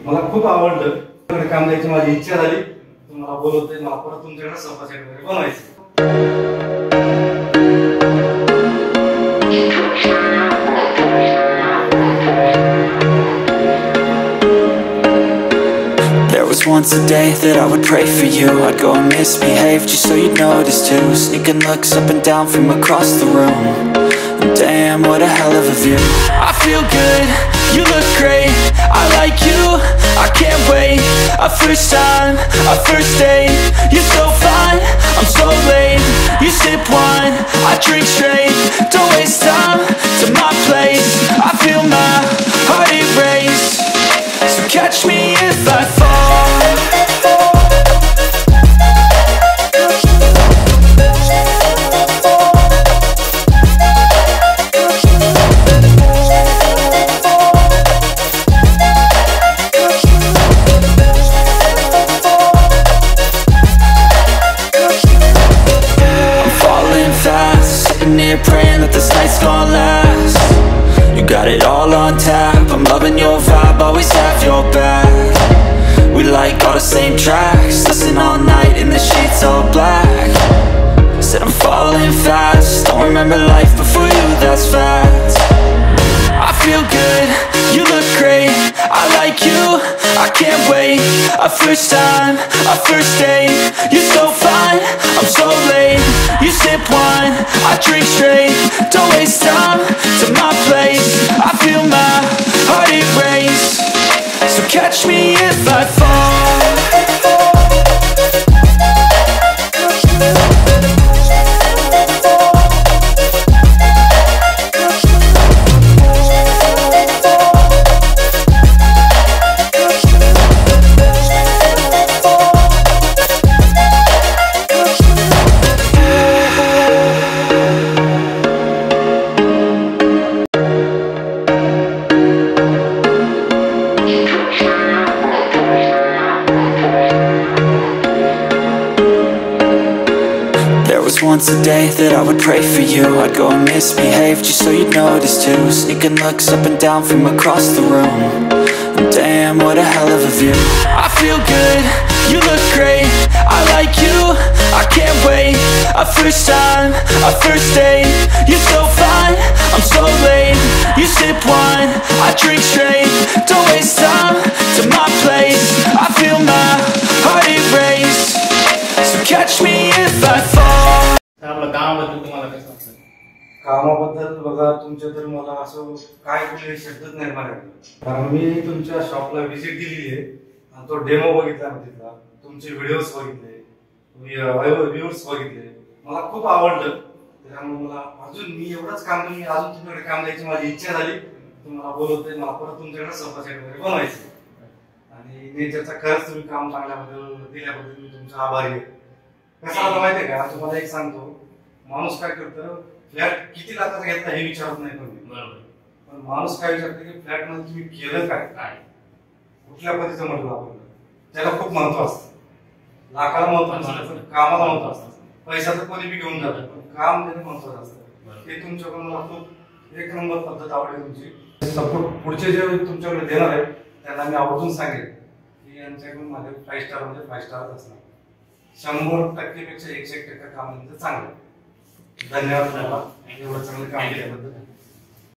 मला खूप आवडलं काम द्यायची माझी इच्छा झाली. तुम्हाला बोलवते मला परत तुमच्याकडे सोफा सेट वगैरे बनवायचं. There was once a day that I would pray for you. I'd go and misbehave just so you'd notice too. Sneaking looks up and down from across the room. Damn, what a hell of a view. I feel good, you look great, I like you, I can't wait. A first time, a first date, you're so fine, I'm so late. You sip wine, I drink straight. Don't waste time to my place. I feel my heart erase. So catch me if I fall. Praying that this night's gonna last. You got it all on tap, I'm loving your vibe, always have your back. We like all the same tracks, listen all night in the sheets all black. Said I'm falling fast, don't remember life before you, that's fact. I feel good, you look great, I like you, I can't wait. A first time, a first date, you're so fine, I'm so late. You sip wine, I drink straight. Don't waste time to my place. I feel my heart erase. So catch me if I fall. Once a day that I would pray for you. I'd go and misbehave just so you'd notice too. Sneaking looks up and down from across the room. Damn, what a hell of a view. I feel good, you look great, I like you, I can't wait. A first time, a first date, you're so fine, I'm so late. You sip wine, I drink straight. Don't waste time to my place. I feel my heart erase. So catch me if I fall. कामाबद्दल तुम्हाला कसं वाटतं? कामाबद्दल बघा, तुमच्या तर मला असं काय कुठले शब्दच नाही म्हणायचे. कारण मी तुमच्या शॉपला व्हिजिट दिलेली आहे आणि तो डेमो बघितला मी तिथला, तुमचे व्हिडिओज बघितले, व्ह्यूअर्स बघितले, मला खूप आवडलं. त्यामुळे मला अजून मी एवढंच काम मी अजून तुमच्याकडे काम द्यायची माझी इच्छा झाली. तुम्हाला बोलवते मला परत तुमच्याकडे सोफा सेट वगैरे बनवायचं. आणि नेचरचा खरंच तुम्ही काम चांगल्याबद्दल दिल्याबद्दल मी तुमचा आभारी आहे. कसं आता माहितीये का, तुम्हाला एक सांगतो, माणूस काय करतं, फ्लॅट किती लाखाचा घेतला हे विचारत नाही कोणी. बरोबर. पण माणूस काय विचारतो की फ्लॅट मध्ये तुम्ही केलं काय, कुठल्या पद्धतीचं म्हटलं आपण, त्याला खूप महत्व असतं. लाखाला महत्व असतं पण कामाला महत्व असतं. पैसा तर कोणी बी घेऊन जातं पण काम देणं महत्वाचं असतं. ते तुमच्याकडून मला खूप एक नंबर पद्धत आवडली तुमची. सपोर्ट पुढचे जे तुमच्याकडे देणार आहे त्यांना मी आवर्जून सांगेन की यांच्याकडून माझे 5 स्टार म्हणजे 5 स्टारच असणार. 100% पेक्षा 101% काम चांगलं. धन्यवाद तुम्हाला एवढं चांगलं काम केल्याबद्दल.